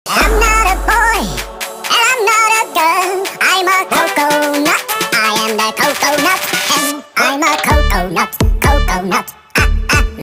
I'm not a boy, and I'm not a girl. I'm a coconut. I am the coconut, and I'm a coconut.